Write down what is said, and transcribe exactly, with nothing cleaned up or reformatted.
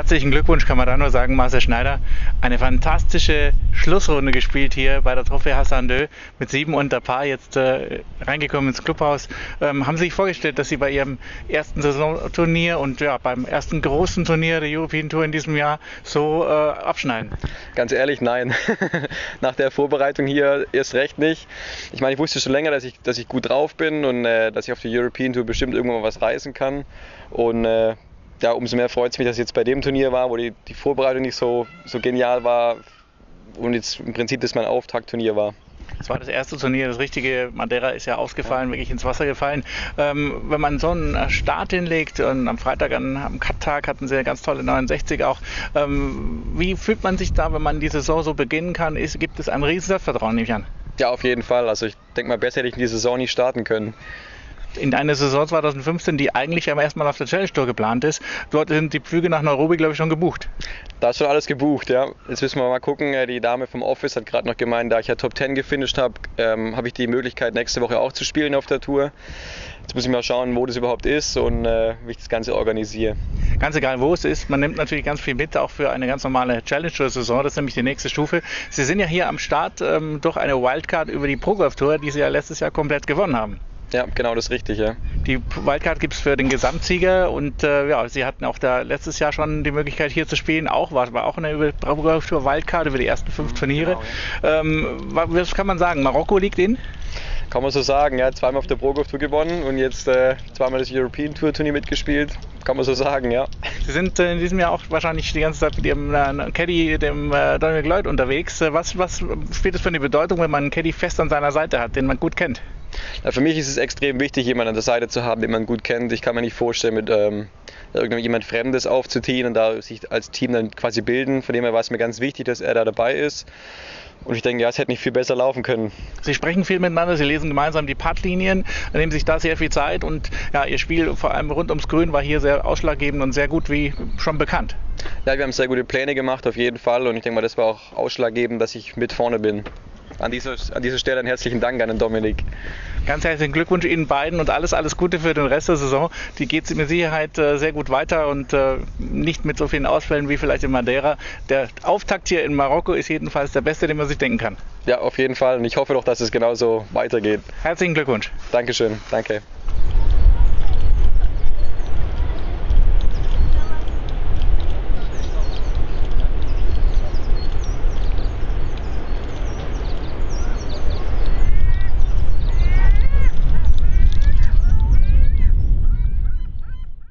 Herzlichen Glückwunsch, kann man da nur sagen, Marcel Schneider. Eine fantastische Schlussrunde gespielt hier bei der Trophée Hassan Dö mit sieben unter Paar jetzt äh, reingekommen ins Clubhaus. Ähm, haben Sie sich vorgestellt, dass Sie bei Ihrem ersten Saisonturnier und ja, beim ersten großen Turnier der European Tour in diesem Jahr so äh, abschneiden? Ganz ehrlich, nein. Nach der Vorbereitung hier erst recht nicht. Ich meine, ich wusste schon länger, dass ich, dass ich gut drauf bin und äh, dass ich auf der European Tour bestimmt irgendwann mal was reißen kann. Und äh, ja, umso mehr freut es mich, dass es jetzt bei dem Turnier war, wo die, die Vorbereitung nicht so, so genial war und jetzt im Prinzip das mein Auftaktturnier war. Es war das erste Turnier, das richtige Madeira ist ja ausgefallen, wirklich ins Wasser gefallen. Ähm, wenn man so einen Start hinlegt und am Freitag an, am Cut-Tag hatten sie eine ganz tolle neunundsechzig auch. Ähm, wie fühlt man sich da, wenn man die Saison so beginnen kann? Ist, gibt es ein riesen Selbstvertrauen, nehme ich an? Ja, auf jeden Fall. Also ich denke mal, besser hätte ich in die Saison nicht starten können. In einer Saison zwanzig fünfzehn, die eigentlich aber erstmal auf der Challenge Tour geplant ist. Dort sind die Flüge nach Nairobi, glaube ich, schon gebucht. Da ist schon alles gebucht, ja. Jetzt müssen wir mal gucken. Die Dame vom Office hat gerade noch gemeint, da ich ja Top zehn gefinisht habe, ähm, habe ich die Möglichkeit, nächste Woche auch zu spielen auf der Tour. Jetzt muss ich mal schauen, wo das überhaupt ist und äh, wie ich das Ganze organisiere. Ganz egal, wo es ist, man nimmt natürlich ganz viel mit, auch für eine ganz normale Challenge Tour Saison. Das ist nämlich die nächste Stufe. Sie sind ja hier am Start ähm, durch eine Wildcard über die Pro Golf Tour, die Sie ja letztes Jahr komplett gewonnen haben. Ja, genau, das ist richtig, ja. Die Wildcard gibt es für den Gesamtsieger und äh, ja, Sie hatten auch da letztes Jahr schon die Möglichkeit hier zu spielen, auch war, war auch eine Pro Golf Tour Wildcard über die ersten fünf Turniere. Genau, ja. ähm, was kann man sagen? Marokko liegt Ihnen? Kann man so sagen, ja, zweimal auf der Pro Golf Tour gewonnen und jetzt äh, zweimal das European Tour Turnier mitgespielt. Kann man so sagen, ja. Sie sind äh, in diesem Jahr auch wahrscheinlich die ganze Zeit mit Ihrem äh, Caddy, dem äh, Dominic Lloyd, unterwegs. Was, was spielt es für eine Bedeutung, wenn man einen Caddy fest an seiner Seite hat, den man gut kennt? Ja, für mich ist es extrem wichtig, jemanden an der Seite zu haben, den man gut kennt. Ich kann mir nicht vorstellen, mit ähm, irgendjemand Fremdes aufzuziehen und da sich als Team dann quasi bilden. Von dem her war es mir ganz wichtig, dass er da dabei ist. Und ich denke, ja, es hätte nicht viel besser laufen können. Sie sprechen viel miteinander, Sie lesen gemeinsam die Puttlinien, nehmen sich da sehr viel Zeit und ja, Ihr Spiel vor allem rund ums Grün war hier sehr ausschlaggebend und sehr gut wie schon bekannt. Ja, wir haben sehr gute Pläne gemacht auf jeden Fall und ich denke mal, das war auch ausschlaggebend, dass ich mit vorne bin. An dieser, an dieser Stelle einen herzlichen Dank an den Dominik. Ganz herzlichen Glückwunsch Ihnen beiden und alles, alles Gute für den Rest der Saison. Die geht mit Sicherheit äh, sehr gut weiter und äh, nicht mit so vielen Ausfällen wie vielleicht in Madeira. Der Auftakt hier in Marokko ist jedenfalls der beste, den man sich denken kann. Ja, auf jeden Fall und ich hoffe doch, dass es genauso weitergeht. Herzlichen Glückwunsch. Dankeschön, danke.